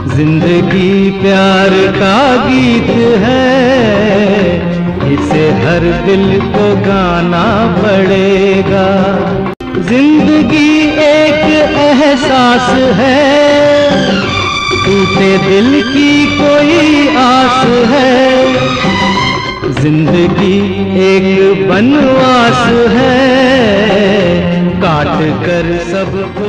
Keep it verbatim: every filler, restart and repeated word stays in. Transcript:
जिंदगी प्यार का गीत है, इसे हर दिल को गाना पड़ेगा। जिंदगी एक एहसास है, टूटे दिल की कोई आस है। जिंदगी एक बनवास है, काट कर सबको